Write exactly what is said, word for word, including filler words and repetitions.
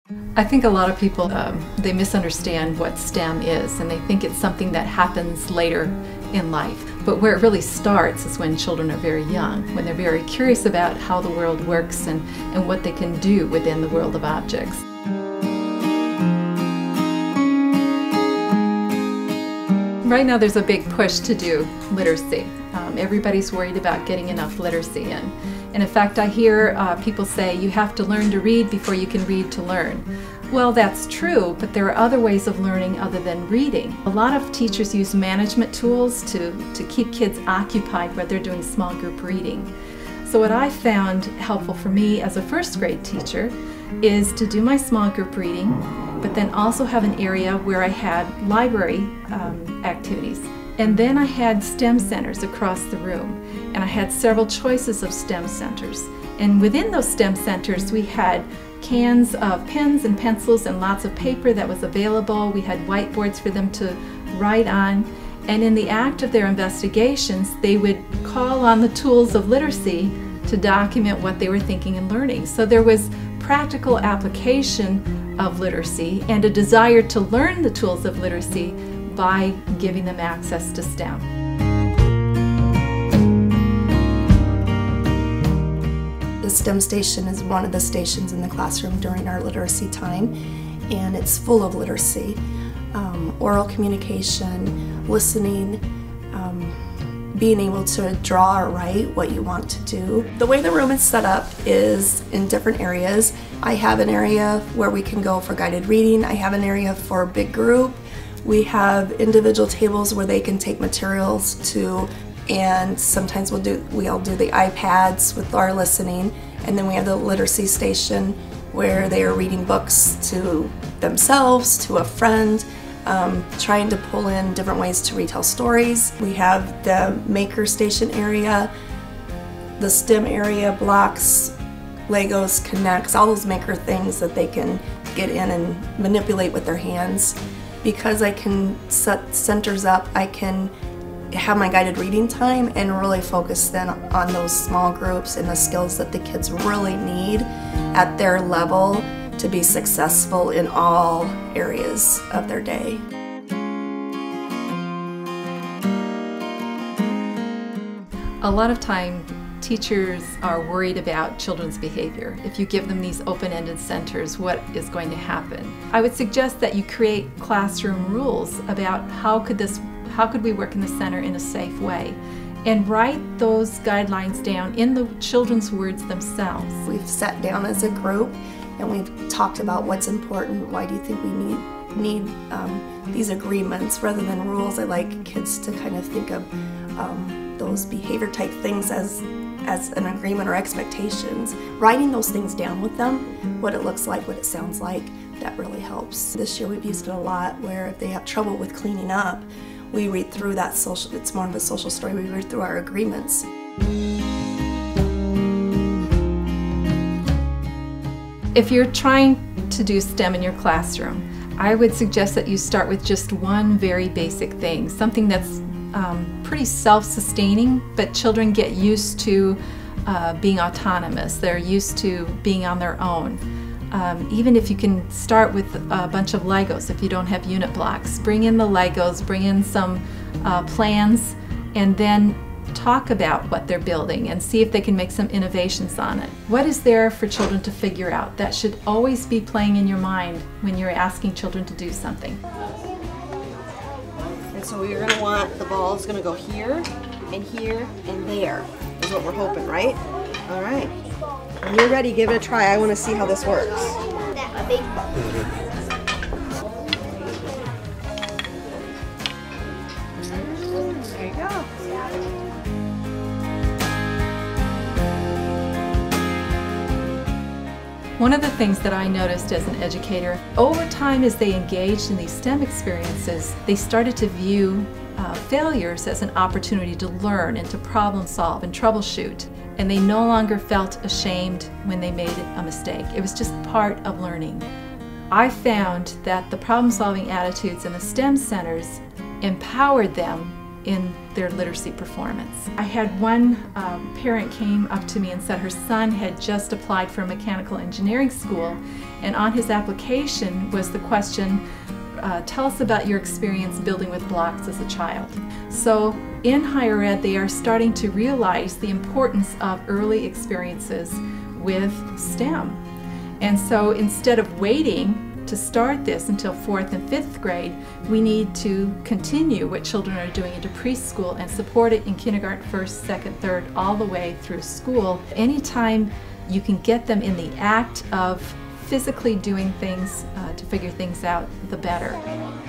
I think a lot of people, um, they misunderstand what STEM is, and they think it's something that happens later in life. But where it really starts is when children are very young, when they're very curious about how the world works and, and what they can do within the world of objects. Right now there's a big push to do literacy. Um, everybody's worried about getting enough literacy in. And in fact, I hear uh, people say you have to learn to read before you can read to learn. Well, that's true, but there are other ways of learning other than reading. A lot of teachers use management tools to, to keep kids occupied while they're doing small group reading. So what I found helpful for me as a first grade teacher is to do my small group reading, but then also have an area where I had library um, activities. And then I had STEM centers across the room, and I had several choices of STEM centers. And within those STEM centers we had cans of pens and pencils and lots of paper that was available. We had whiteboards for them to write on. And in the act of their investigations, they would call on the tools of literacy to document what they were thinking and learning. So there was practical application of literacy and a desire to learn the tools of literacy by giving them access to STEM. The STEM station is one of the stations in the classroom during our literacy time, and it's full of literacy. Um, oral communication, listening, um, being able to draw or write what you want to do. The way the room is set up is in different areas. I have an area where we can go for guided reading. I have an area for a big group. We have individual tables where they can take materials to, and sometimes we'll do, we'll do the iPads with our listening, and then we have the literacy station where they are reading books to themselves, to a friend, um, trying to pull in different ways to retell stories. We have the maker station area, the STEM area, blocks, Legos, Connects, all those maker things that they can get in and manipulate with their hands. Because I can set centers up, I can have my guided reading time and really focus then on those small groups and the skills that the kids really need at their level to be successful in all areas of their day. A lot of time, teachers are worried about children's behavior. If you give them these open-ended centers, what is going to happen? I would suggest that you create classroom rules about how could this, how could we work in the center in a safe way, and write those guidelines down in the children's words themselves. We've sat down as a group and we've talked about what's important. Why do you think we need need um, these agreements rather than rules? I like kids to kind of think of um, those behavior type things as as an agreement or expectations. Writing those things down with them, what it looks like, what it sounds like, that really helps. This year we've used it a lot where if they have trouble with cleaning up, we read through that social, it's more of a social story, we read through our agreements. If you're trying to do STEM in your classroom, I would suggest that you start with just one very basic thing, something that's Um, pretty self-sustaining, but children get used to uh, being autonomous. They're used to being on their own. Um, even if you can start with a bunch of Legos, if you don't have unit blocks, bring in the Legos, bring in some uh, plans, and then talk about what they're building and see if they can make some innovations on it. What is there for children to figure out? That should always be playing in your mind when you're asking children to do something. So you're going to want the ball is going to go here and here and there is what we're hoping, right? All right. When you're ready, give it a try. I want to see how this works. There you go. One of the things that I noticed as an educator, over time as they engaged in these STEM experiences, they started to view uh, failures as an opportunity to learn and to problem solve and troubleshoot. And they no longer felt ashamed when they made a mistake. It was just part of learning. I found that the problem solving attitudes in the STEM centers empowered them in their literacy performance. I had one um, parent came up to me and said her son had just applied for a mechanical engineering school, and on his application was the question, uh, tell us about your experience building with blocks as a child. So in higher ed, they are starting to realize the importance of early experiences with STEM. And so instead of waiting to start this until fourth and fifth grade, we need to continue what children are doing into preschool and support it in kindergarten, first, second, third, all the way through school. Anytime you can get them in the act of physically doing things uh, to figure things out, the better.